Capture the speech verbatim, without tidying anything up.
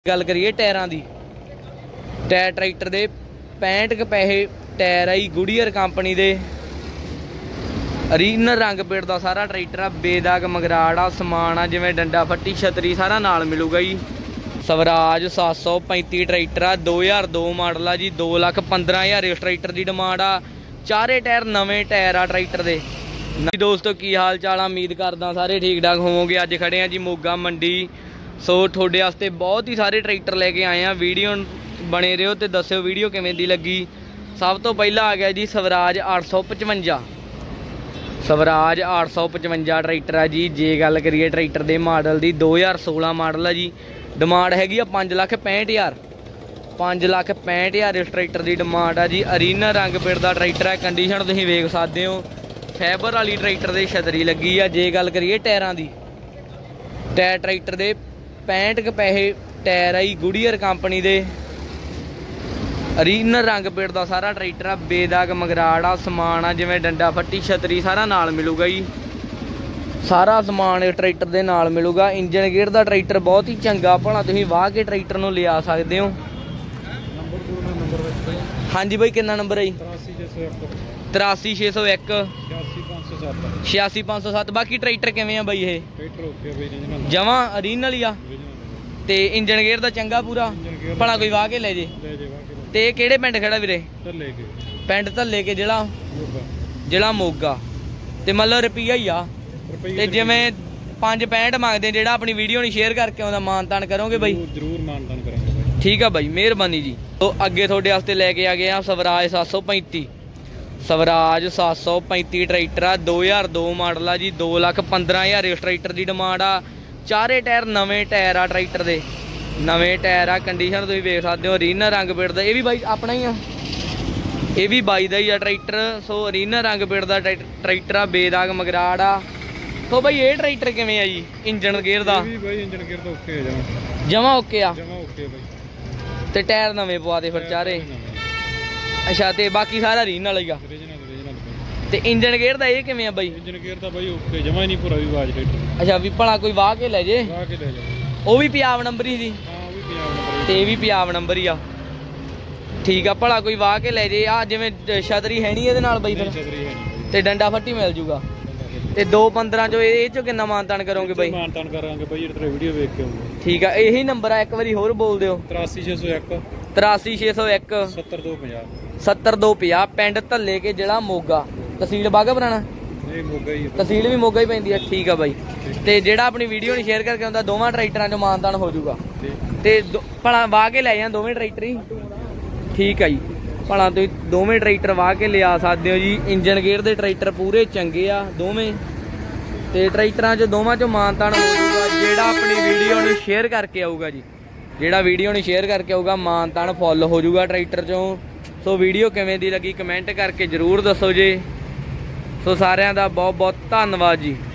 गल करिए टायरां दी tyre tractor दे पैंठ क पैसे टायर आई गुड़ियर कंपनी दे रीनर रंग पेड़ का सारा ट्रैक्टर आ बेदाग मगराड़ आ समान आ जिवें डंडा फट्टी छतरी सारा नाल मिलूगा जी। स्वराज सात सौ पैंती ट्रैक्टर आ दो हज़ार दो मॉडल आ जी। दो लख पंद्रह हज़ार इस ट्रैक्टर की डिमांड आ। चारे टायर नवे टायर आ ट्रैक्टर दे। दोस्तों की हाल चाल आ, उम्मीद करदा सारे ठीक ठाक होवोगे। अज खड़े हैं जी मोगा मंडी। सो थोड़े वास्ते बहुत ही सारे ट्रैक्टर लैके आए हैं। वीडियो बने रहो तो दस्यो वीडियो किवें दी लगी। सब तो पहला आ गया जी स्वराज आठ सौ पचवंजा। स्वराज आठ सौ पचवंजा ट्रैक्टर है जी। जे गल करिए ट्रैक्टर के मॉडल की दो हज़ार सोलह मॉडल है जी। डिमांड हैगी आ पाँच लख पैंठ हज़ार पाँच लख पैंठ हज़ार इस ट्रैक्टर की डिमांड है जी। अरीना रंग पेड़ का ट्रैक्टर है। कंडीशन तुसीं वेख सकते हो। फैबर वाली ट्रैक्टर की छतरी लगी है। जे गल करिए टायरां दी टायर ट्रैक्टर के पैंठ क पैसे टायर आई गुड़ियर कंपनी दे रीनर रंग पेड़ का सारा ट्रैक्टर आ बेदाग मगराड़ आ समान आ जिवें डंडा फट्टी छतरी सारा नाल मिलूगा जी। सारा समान इस ट्रैक्टर के नाल मिलूगा। इंजन गेयर का ट्रैक्टर बहुत ही चंगा भला तुसीं वाह के ट्रैक्टर नूं लिया सकते हो। हाँ जी बई कितना नंबर है जी? तिरासी छे सौ एक छियासी पाँच सौ सत्त। बाकी ट्रैक्टर किवें आ बई ये? जमा ओरिजिनल ही आ ते इंजन गेयर का चंगा पूरा भला कोई वाह के ले जे। ते किहड़े पिंड खड़ा वीरे? पिंड धल्ले के जिला जिला मोगा। ते मतलब रुपया ही आ ते जिवें पाँच पैंठ मंगदे जिहड़ा अपनी वीडियो नहीं शेयर करके आउंदा मानतान करोगे बई? जरूर मानतान करांगे। ठीक है बई मेहरबानी जी। तो अगे तुहाडे वास्ते लैके आ गए आ स्वराज सात सौ पैंती। स्वराज सात सौ पैंती ट्रैक्टर आ दो हज़ार दो मॉडल आ जी। दो लख पंद्रह हज़ार इस ट्रैक्टर की डिमांड आ। चारे टायर नवे टायर आ ट्रैक्टर दे नवे टायर आ। कंडीशन तुसीं वेख सकते हो। रीनर रंग पेड़ का यह भी बाई अपना ही आ ये भी बाई का ही आ ट्रैक्टर। सो रीनर रंग पेड़ का ट्रैक्टर आ बेदाग मगराड़ आ। तो बई ये ट्रैक्टर किवें आ जी? इंजन गेयर का जमा ओके आ ते टायर नवे पवा दे फिर चारे। अच्छा ते बाकी सारा रीनल ही आ ते इंजन गेयर का ये किवें आ बई? इंजन गेयर दा बई ओके जमा ही नहीं पूरा भी आवाज ट्रैक्टर। अच्छा भी भला कोई वाह के ले जे? वाह के ले जा। ਉਹ ਵੀ ਪੰਜਾਬ ਨੰਬਰ ਹੀ ਸੀ। ਹਾਂ ਉਹ ਵੀ ਪੰਜਾਬ ਨੰਬਰ ਤੇ ਇਹ ਵੀ ਪੰਜਾਬ ਨੰਬਰ ਹੀ ਆ। ਠੀਕ ਆ ਭਲਾ ਕੋਈ ਵਾਹ ਕੇ ਲੈ ਜੇ। ਆ ਜਿਵੇਂ ਛਤਰੀ ਹੈ ਨਹੀਂ ਇਹਦੇ ਨਾਲ ਬਈ ਫਿਰ ਤੇ ਡੰਡਾ ਫੱਟੀ ਮਿਲ ਜੂਗਾ। ਤੇ ਦੋ ਪੰਦਰਾਂ ਚੋਂ ਇਹ ਚੋਂ ਕਿੰਨਾ ਮਾਨਤਾਨ ਕਰੋਗੇ ਬਈ? ਮਾਨਤਾਨ ਕਰਾਂਗੇ ਬਈ ਜਿਹੜਾ ਵੀਡੀਓ ਵੇਖ ਕੇ ਆਉਂਗੇ। ਠੀਕ ਆ ਇਹੀ ਨੰਬਰ ਆ ਇੱਕ ਵਾਰੀ ਹੋਰ ਬੋਲ ਦਿਓ। तिरासी छे सौ एक तिरासी छे सौ एक सत्तर दो पचास सत्तर दो पचास। ਪਿੰਡ ਧੱਲੇ ਕੇ ਜ਼ਿਲ੍ਹਾ ਮੋਗਾ ਤਹਿਸੀਲ ਬਾਘਾ ਪੁਰਾਣਾ। तहसील भी मोगा ही पैंदी है। ठीक है बई ते जेड़ा अपनी वीडियो नहीं शेयर करके आउंदा दोवां ट्रैक्टरां चों मानतान हो जाऊगा ते भला वाह के ले जां दोवें ट्रैक्टर ही। ठीक है जी भला तुसीं दोवें ट्रैक्टर वाह के लिया सकदे हो जी। इंजन गेयर दे ट्रैक्टर पूरे चंगे आ दोवें ते ट्रैक्टरां चों दोवां चों मानतान हो जाऊगा जेड़ा अपनी वीडियो नूं शेयर करके आऊगा जी। जेड़ा वीडियो नूं शेयर करके आऊगा मानतान फुल हो जाऊगा ट्रैक्टर चों। सो वीडियो किवें दी लगी कमेंट करके जरूर दसो जी। सो सारिਆਂ ਦਾ बहुत बहुत धन्यवाद जी।